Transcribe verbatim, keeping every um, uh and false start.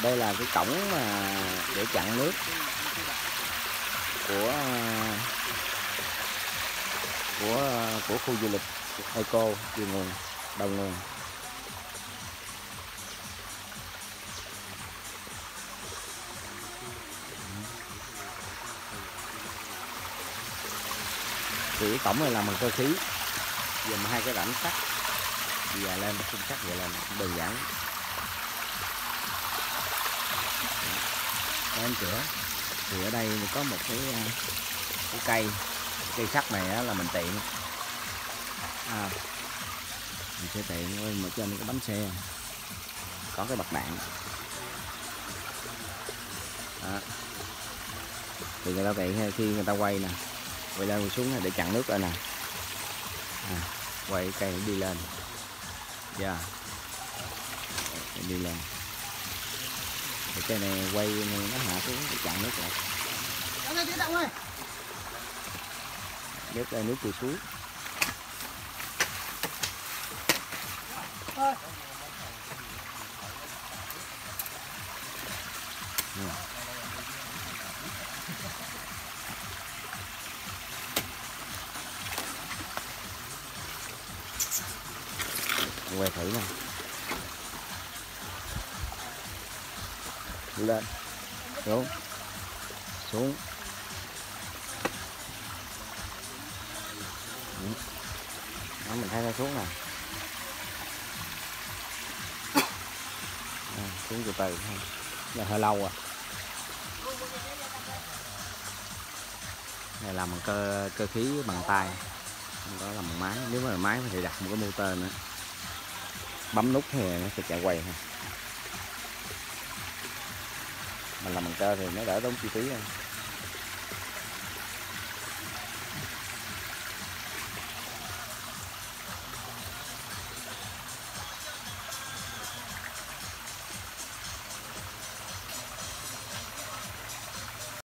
Đây là cái cổng mà để chặn nước của của của khu du lịch Eco Chiều Nguồn, Đầu Nguồn. Thì cái cổng này là bằng cơ khí, dùng hai cái rãnh sắt và lên khung sắt vậy là đơn giản. Em cửa thì ở đây có một cái cái cây cây sắt này á, là mình tiện à, mình sẽ tiện mà trên cái bánh xe có cái bật đạn đó. Thì người ta tiện khi người ta quay nè, quay lên quay xuống để chặn nước rồi nè à, quay cây đi lên dạ yeah. Đi lên thì cái này quay này nó hạ xuống để chặn nước lại. Nước đây nước từ suối. Ừ. Quay thử nè. Lên xuống xuống đó, mình thấy nó xuống nè à, xuống từ từ thôi, là hơi lâu rồi. Này làm bằng cơ cơ khí bằng tay, không có làm bằng máy. Nếu mà là máy thì đặt một cái motor nữa, bấm nút thì nó sẽ chạy quay thôi. Mình làm bằng cơ thì nó đỡ tốn chi phí hơn.